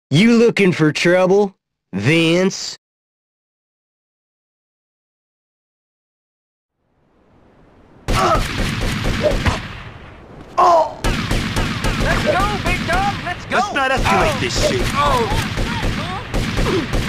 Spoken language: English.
You looking for trouble, Vance? Oh! Let's go, big dog! Let's go! Let's not escalate this shit. Oh!